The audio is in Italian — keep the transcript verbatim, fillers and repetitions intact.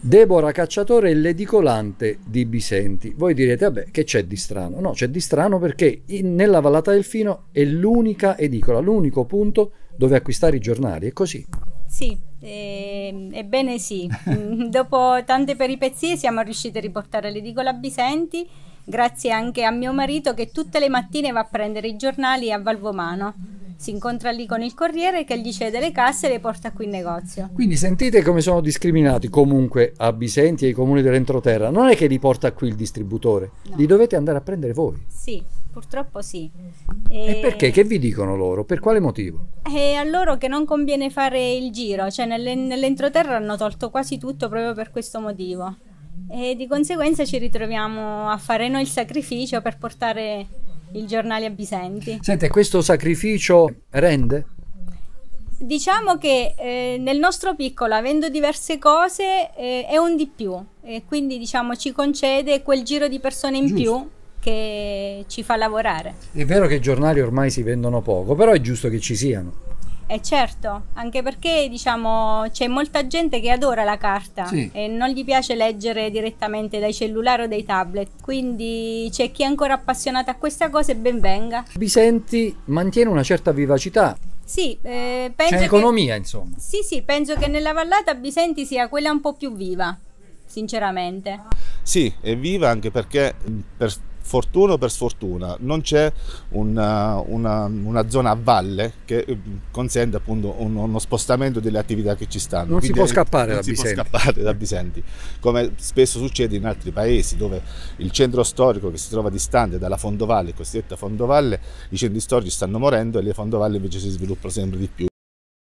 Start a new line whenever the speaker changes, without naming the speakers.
Deborah Cacciatore è l'edicolante di Bisenti. Voi direte, vabbè, che c'è di strano? No, c'è di strano perché in, nella Vallata del Fino è l'unica edicola, l'unico punto dove acquistare i giornali, è così?
Sì, eh, ebbene sì. Dopo tante peripezie siamo riusciti a riportare l'edicola a Bisenti, grazie anche a mio marito che tutte le mattine va a prendere i giornali a Valvomano. Si incontra lì con il corriere che gli cede le casse e le porta qui in negozio.
Quindi sentite come sono discriminati comunque a Bisenti e ai comuni dell'entroterra. Non è che li porta qui il distributore, no. Li dovete andare a prendere voi.
Sì, purtroppo sì.
E, e perché? Che vi dicono loro? Per quale motivo?
È a loro che non conviene fare il giro, cioè nell'entroterra hanno tolto quasi tutto proprio per questo motivo. E di conseguenza ci ritroviamo a fare noi il sacrificio per portare il giornale a Bisenti.
Sente, questo sacrificio rende?
Diciamo che eh, nel nostro piccolo, avendo diverse cose, eh, è un di più e quindi diciamo ci concede quel giro di persone in giusto. Più che ci fa lavorare.
È vero che i giornali ormai si vendono poco, però è giusto che ci siano.
Eh certo, anche perché diciamo c'è molta gente che adora la carta, sì, e non gli piace leggere direttamente dai cellulari o dai tablet, quindi c'è chi è ancora appassionato a questa cosa e ben venga.
Bisenti mantiene una certa vivacità.
Sì, eh, penso
c'è economia,
che,
insomma.
Sì, sì, penso che nella vallata Bisenti sia quella un po' più viva, sinceramente.
Sì, è viva anche perché per fortuna o per sfortuna non c'è una, una, una zona a valle che consente appunto un, uno spostamento delle attività che ci stanno.
Non
Quindi
si può scappare
non
da
si
Bisenti.
può scappare da Bisenti, come spesso succede in altri paesi dove il centro storico che si trova distante dalla fondovalle, cosiddetta fondovalle, i centri storici stanno morendo e le fondovalle invece si sviluppano sempre di più.